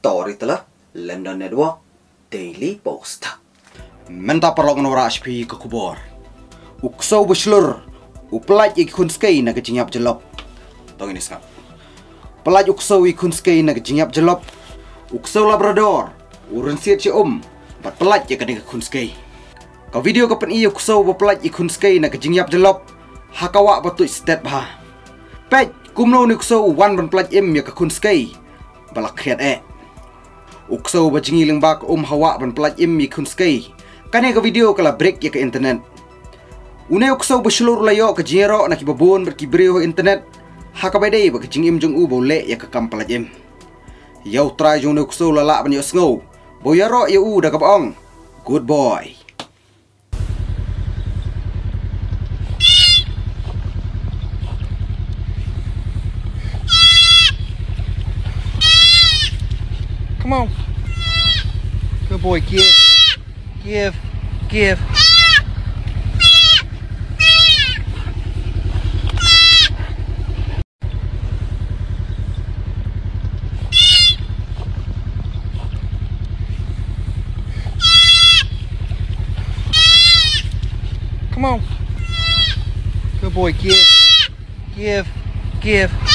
story telah London Network Daily Post. Menta perlok nora HP ke kubor. Ksew berselur, pelaj khun skei na jingiap jyllop. Tong ini sekarang. Pelaj ksew khun skei na jingiap jyllop. Ksew labrador, urun siat si bat pelaj ke khun skei. Kau video kapan iyo ksew pelaj khun skei na jingiap jyllop. Hakawa batu stet bah. Pej kumno ni ksew wan ban pelaj ya ke khun skei. Balak khiat ksew bajingi lyngba hawa ban pelaj mi khun skei. Kane ke video kala break ya ke internet. Une ksew berselur layo ke jingero nak ibabon berkibreo internet. Hakabede ba ke jingim jong bole ya ke kam pelaj Yau try jong ksew lala ban yo snow. Boyaro ya da kabong. Good boy. Come on. Good boy, give. Come on. Good boy, give.